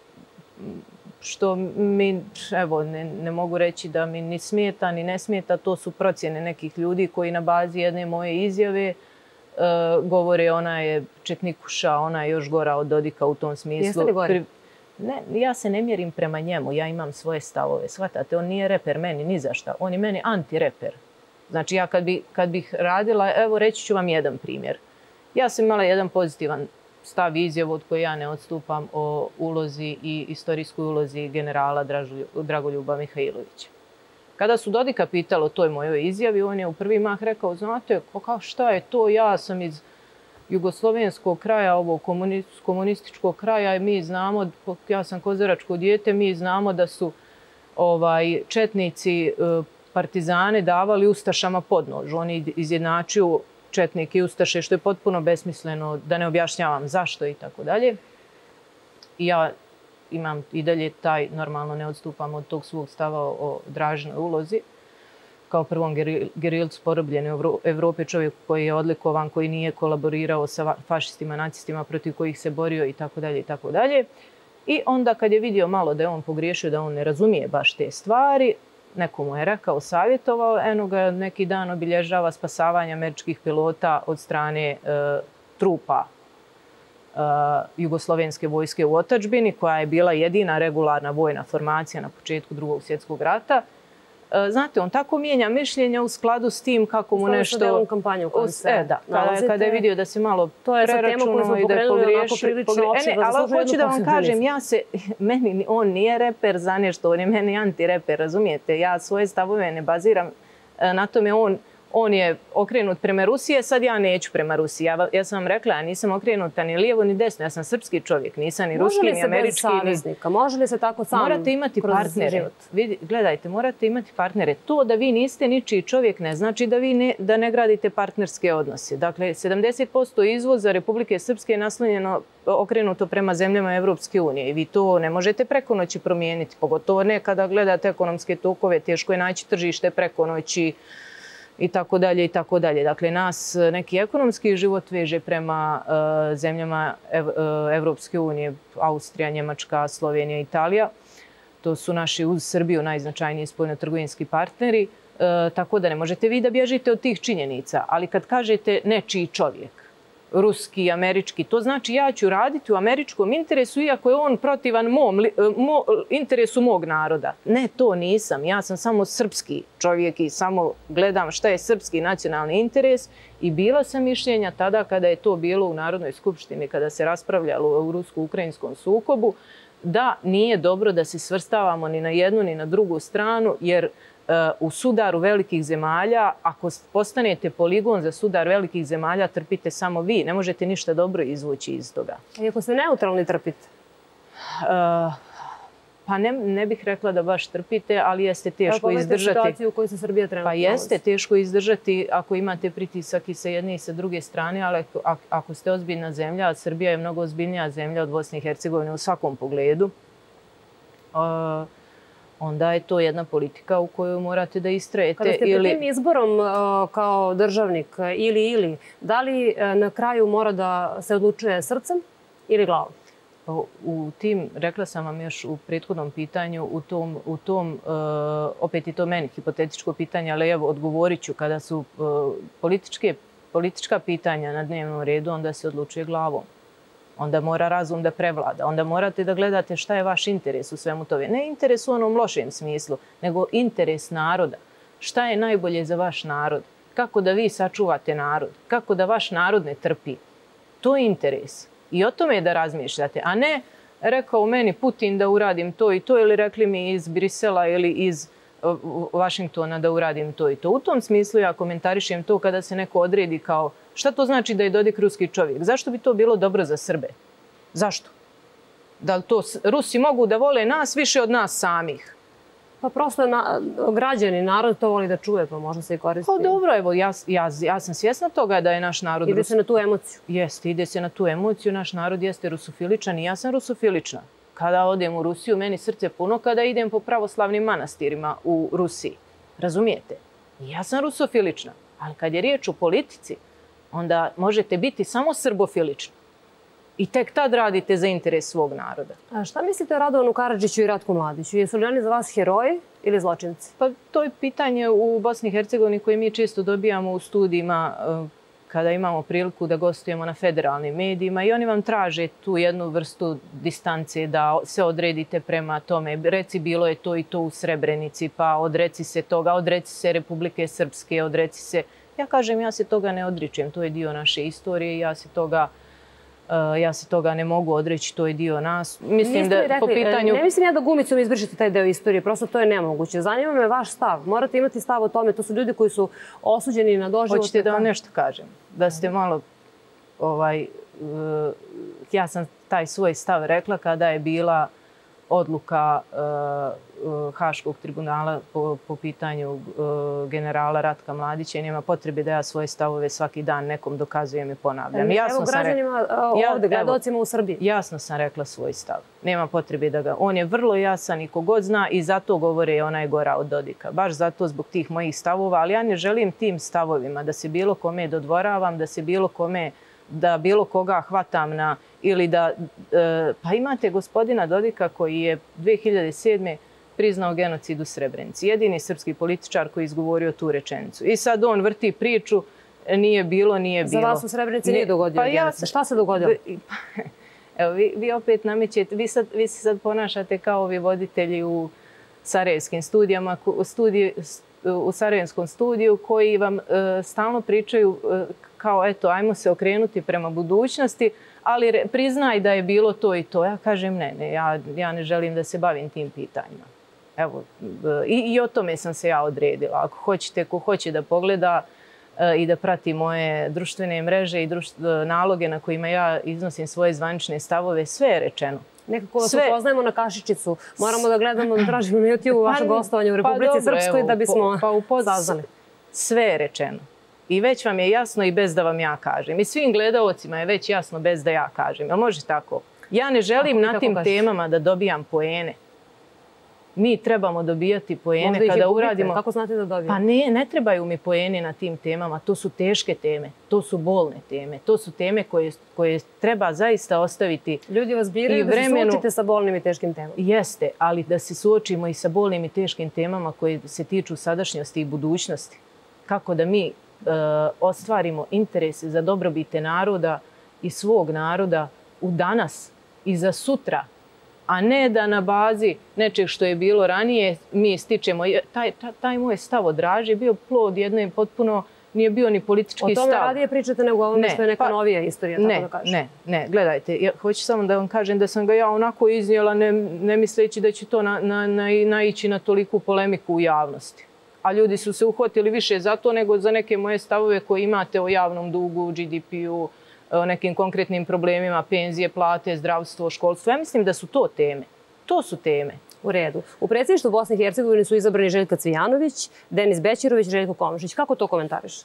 što mi, evo, ne, ne mogu reći da mi ni smeta, ni ne smeta, to su procjene nekih ljudi koji na bazi jedne moje izjave e, govore ona je četnikuša, ona je još gora od Dodika u tom smislu. Jeste li gori? Ne, ja se ne mjerim prema njemu, ja imam svoje stavove, shvatate, on nije reper meni ni za šta, on je meni anti-reper. Znači ja kad, bi, kad bih radila, evo reći ću vam jedan primjer. Ja sam imala jedan pozitivan stav i izjavu od koje ja ne odstupam o ulozi i istorijskoj ulozi generala Dragoljuba Mihajlovića. Kada su Dodika pitali o toj mojoj izjavi, on je u prvi mah rekao, znate, kao šta je to, ja sam iz jugoslovenskog kraja, ovog komunističkog kraja i mi znamo, ja sam kozaračko dijete, mi znamo da su ovaj, četnici partizane davali ustašama pod nož. Oni izjednačuju četnike i ustaše, što je potpuno besmisleno, da ne objašnjavam zašto i tako dalje. I ja imam i dalje taj, normalno ne odstupam od tog svog stava o Dražinoj ulozi, kao prvom gerilcu porobljene u Evrope, čovjek koji je odlikovan, koji nije kolaborirao sa fašistima, nacistima, protiv kojih se borio i tako dalje i tako dalje. I onda kad je vidio malo da je on pogriješio, da on ne razumije baš te stvari, neko mu je rekao, savjetovao, eno ga neki dan obilježava spasavanje američkih pilota od strane e, trupa e, jugoslovenske vojske u otadžbini, koja je bila jedina regularna vojna formacija na početku Drugog svjetskog rata. E, znate, on tako mijenja mišljenja u skladu s tim kako mu nešto... Stavno sa kampanju kojom se e, da, kada, kada je vidio da se malo preračunao i da je pogriješio. E, ali hoću da vam kažem, ja se, meni, on nije reper za nešto, on je meni anti-reper, razumijete? Ja svoje stavove ne baziram na tome, on, on je okrenut prema Rusije, sad ja neću prema Rusiji. Ja, ja sam vam rekla, ja nisam okrenuta ni lijevo ni desno, ja sam srpski čovjek, nisam ni ruski, ni američki. Može li se bez saveznika? Može li se tako sam morate imati partnere. Vidi, gledajte, morate imati partnere. To da vi niste ničiji čovjek ne znači da vi ne, da ne gradite partnerske odnose. Dakle, sedamdeset posto izvoza Republike Srpske je naslonjeno okrenuto prema zemljama Evropske unije i vi to ne možete preko noći promijeniti, pogotovo ne kada gledate ekonomske tokove, teško je naći tržište preko noći i tako dalje i tako dalje. Dakle, nas neki ekonomski život veže prema uh, zemljama ev, uh, Evropske unije, Austrija, Njemačka, Slovenija, Italija. To su naši uz Srbiju najznačajniji spoljnotrgovinski partneri, uh, tako da ne možete vi da bježite od tih činjenica. Ali kad kažete nečiji čovjek, ruski, američki, to znači ja ću raditi u američkom interesu iako je on protivan mom, mo, interesu mog naroda. Ne, to nisam. Ja sam samo srpski čovjek i samo gledam šta je srpski nacionalni interes i bila sam mišljenja tada kada je to bilo u Narodnoj skupštini, kada se raspravljalo u rusko-ukrajinskom sukobu, da nije dobro da se svrstavamo ni na jednu ni na drugu stranu, jer u sudaru velikih zemalja, ako postanete poligon za sudar velikih zemalja, trpite samo vi. Ne možete ništa dobro izvući iz toga. I ako ste neutralni, trpite? Uh, pa ne, ne bih rekla da baš trpite, ali jeste teško izdržati. Kako situaciju u kojoj se Srbija trenutno Pa jeste teško izdržati ako imate pritisak i sa jedne i sa druge strane, ali ako, ako ste ozbiljna zemlja, a Srbija je mnogo ozbiljnija zemlja od Bosne i Hercegovine u svakom pogledu, uh, onda je to jedna politika u kojoj morate da istrajete. Kada ste ili... tim izborom kao državnik ili ili, da li na kraju mora da se odlučuje srcem ili glavom? U tim, rekla sam vam još u prethodnom pitanju, u tom, u tom opet je to meni hipotetičko pitanje, ali evo odgovorit ću, kada su političke, politička pitanja na dnevnom redu, onda se odlučuje glavom. Onda mora razum da prevlada. Onda morate da gledate šta je vaš interes u svemu tome. Ne interes u onom lošem smislu, nego interes naroda. Šta je najbolje za vaš narod? Kako da vi sačuvate narod? Kako da vaš narod ne trpi? To je interes. I o tome je da razmišljate. A ne rekao meni Putin da uradim to i to, ili rekli mi iz Brisela ili iz Vašingtona da uradim to i to. U tom smislu ja komentarišem to kada se neko odredi kao šta to znači da je Dodik ruski čovjek? Zašto bi to bilo dobro za Srbe? Zašto? Da li to Rusi mogu da vole nas više od nas samih? Pa prosto na, građani, narod to voli da čuje, pa možda se i koristi. Pa dobro, evo, ja, ja, ja sam svjesna toga da je naš narod... Ide se na tu emociju. Jeste, ide se na tu emociju. Naš narod jeste rusofiličan i ja sam rusofilična. Kada odem u Rusiju, meni srce puno kada idem po pravoslavnim manastirima u Rusiji. Razumijete? Ja sam rusofilična, ali kad je riječ o politici, onda možete biti samo srbofilični. I tek tad radite za interes svog naroda. A šta mislite o Radovanu Karadžiću i Ratku Mladiću? Jesu li oni za vas heroji ili zločinci? Pa to je pitanje u Bosni i Hercegovini koje mi često dobijamo u studijima kada imamo priliku da gostujemo na federalnim medijima i oni vam traže tu jednu vrstu distance da se odredite prema tome. Reci bilo je to i to u Srebrenici, pa odreci se toga, odreci se Republike Srpske, odreci se... Ja kažem, ja se toga ne odričem, to je dio naše istorije i ja se toga... Uh, ja se toga ne mogu odreći, to je dio nas. Mislim da rekli, po pitanju... Ne mislim ja da gumicom izbrišete taj deo istorije, prosto to je nemoguće. Zanima me vaš stav. Morate imati stav o tome. To su ljudi koji su osuđeni na doživotne... Hoćete da vam nešto kažem? Da ste malo... Ovaj, uh, ja sam taj svoj stav rekla kada je bila odluka uh, Haškog tribunala po, po pitanju uh, generala Ratka Mladića i nema potrebe da ja svoje stavove svaki dan nekom dokazujem i ponavljam. Ne, jasno evo građanima rekla, ovdje, gledalcima u Srbiji. Jasno sam rekla svoj stav. Nema potrebe da ga... On je vrlo jasan i kogod zna i zato govore ona je gora od Dodika. Baš zato zbog tih mojih stavova, ali ja ne želim tim stavovima da se bilo kome dodvoravam, da se bilo kome da bilo koga hvatam na ili da... E, pa imate gospodina Dodika koji je dve hiljade sedme priznao genocid u Srebrenici. Jedini srpski političar koji je izgovorio tu rečenicu. I sad on vrti priču, nije bilo, nije bilo. Za vas u Srebrenici nije dogodio pa genocid. Ja, šta se dogodilo? Evo, vi, vi opet namećete, vi, sad, vi se sad ponašate kao ovi voditelji u sarajevskim studijama, u, studiju, u sarajevskom studiju koji vam e, stalno pričaju e, kao eto, ajmo se okrenuti prema budućnosti, ali re, priznaj da je bilo to i to. Ja kažem ne, ne ja, ja ne želim da se bavim tim pitanjima. Evo, i, i o tome sam se ja odredila. Ako hoćete, ko hoće da pogleda e, i da prati moje društvene mreže i društ, naloge na kojima ja iznosim svoje zvanične stavove, sve je rečeno. Nekako vas upoznajemo na kašičicu. Moramo da gledamo, da tražimo na YouTube vaše gostovanje u Republici Srpskoj da bismo saznali. Sve je rečeno. I već vam je jasno i bez da vam ja kažem. I svim gledaocima je već jasno bez da ja kažem. Jel može tako? Ja ne želim na tim temama da dobijam poene. Mi trebamo dobijati poene kada uradimo... Kako znate da dobijamo? Pa ne, ne trebaju mi poene na tim temama. To su teške teme. To su bolne teme. To su teme koje, koje treba zaista ostaviti. Ljudi vas biraju da se suočite sa bolnim i teškim temama. Jeste, ali da se suočimo i sa bolnim i teškim temama koje se tiču sadašnjosti i budućnosti. Kako da mi uh, ostvarimo interese za dobrobite naroda i svog naroda u danas i za sutra, a ne da na bazi nečeg što je bilo ranije mi stičemo. Taj, taj, taj moj stav o Draži je bio plod jedne potpuno, nije bio ni politički stav. O tome radije pričate nego o ovome što je neka novija istorija, tako da kažem. Ne, ne, gledajte, ja hoću samo da vam kažem da sam ga ja onako iznijela ne, ne misleći da će to na, na, na, naići na toliku polemiku u javnosti. A ljudi su se uhvatili više za to nego za neke moje stavove koje imate o javnom dugu, G D P-u, o nekim konkretnim problemima, penzije, plate, zdravstvo, školstvo. Ja mislim da su to teme. To su teme. U redu. U predsjedništvu Bosne i Hercegovine su izabrani Željka Cvijanović, Denis Bećirović i Željko Komšić. Kako to komentariš?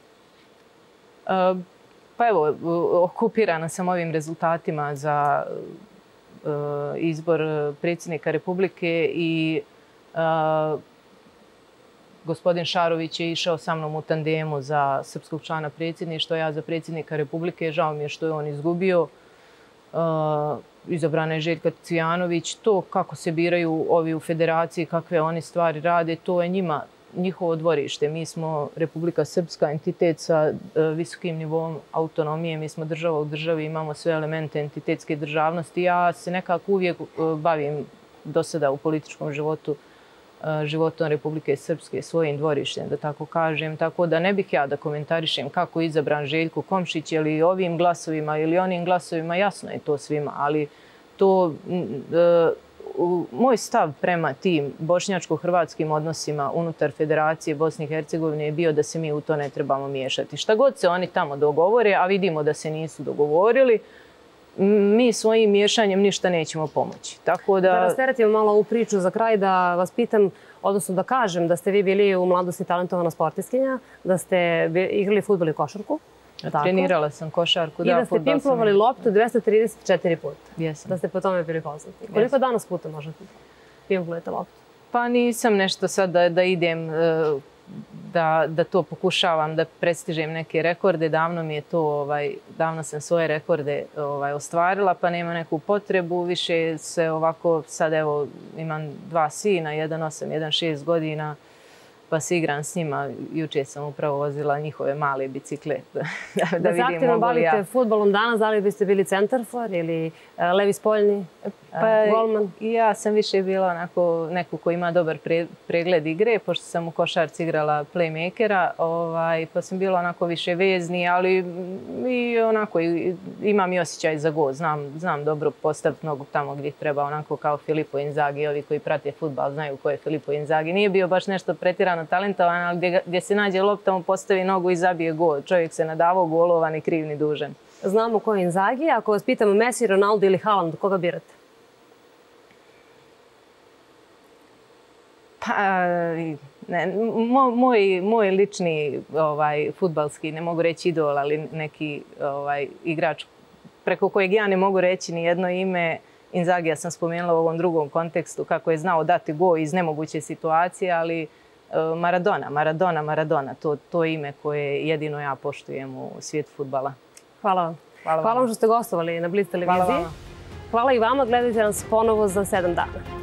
Uh, pa evo, okupirana sam ovim rezultatima za uh, izbor predsjednika Republike i uh, gospodin Šarović je išao sa mnom u tandemu za srpskog člana predsjedništva, ja za predsjednika Republike. Žao mi je što je on izgubio. Uh, izabrana je Željka Cvijanović. To kako se biraju ovi u federaciji, kakve oni stvari rade, to je njima njihovo dvorište. Mi smo Republika Srpska, entitet sa uh, visokim nivom autonomije. Mi smo država u državi, imamo sve elemente entitetske državnosti. Ja se nekako uvijek uh, bavim do sada u političkom životu životom Republike Srpske svojim dvorištem, da tako kažem. Tako da ne bih ja da komentarišem kako je izabran Željko Komšić ili ovim glasovima ili onim glasovima, jasno je to svima, ali to, moj stav prema tim bošnjačko-hrvatskim odnosima unutar Federacije Bosne i Hercegovine je bio da se mi u to ne trebamo miješati. Šta god se oni tamo dogovore, a vidimo da se nisu dogovorili, mi svojim miješanjem ništa nećemo pomoći. Tako da... Da rasteretimo malo ovu priču za kraj, da vas pitam, odnosno da kažem da ste vi bili u mladosti talentovana sportiskinja, da ste igrali fudbal i košarku. Trenirala sam košarku, da. I da ste pimplovali loptu dvesta trideset četiri puta. Jesam. Da ste po tome bili poznati. Koliko danas puta možete pimplujete loptu? Pa nisam nešto sad da, da idem... Da, da to pokušavam da prestižem neke rekorde. Davno mi je to, ovaj, davno sam svoje rekorde ovaj, ostvarila, pa nema neku potrebu. Više se ovako, sad evo imam dva sina, jedan osam, jedan šest godina, pa se igram s njima. Juče sam upravo vozila njihove male bicikle. Da, da, da se aktivno bavite ja. Fudbalom danas, da li biste bili centarfor ili uh, levi spoljni, pa, uh, golman? Ja sam više bila onako neko ko ima dobar pre, pregled igre, pošto sam u košarci igrala playmakera, ovaj, pa sam bila onako više vezni, ali i onako i, imam i osjećaj za gol. Znam, znam dobro postaviti nogu tamo gdje treba, onako kao Filippo Inzaghi. Ovi koji prate fudbal znaju ko je Filippo Inzaghi. Nije bio baš nešto pretirano talentovan, ali gdje, gdje se nađe lopta, mu postavi nogu i zabije gol. Čovjek se nadavao golova, ni kriv ni dužan. Znamo ko je Inzaghi. Ako vas pitamo Messi, Ronaldo ili Haaland, koga birate? Pa, ne, moj, moj lični ovaj, fudbalski, ne mogu reći idol, ali neki ovaj, igrač preko kojeg ja ne mogu reći ni jedno ime. Inzagija sam spomenula u ovom drugom kontekstu, kako je znao dati gol iz nemoguće situacije, ali Maradona, Maradona, Maradona, to, to je ime koje jedino ja poštujem u svijetu fudbala. Hvala vam. Hvala, Hvala vam što ste gostovali na Blitz televiziji. Hvala vama. Hvala i vama, gledajte nas ponovo za sedam dana.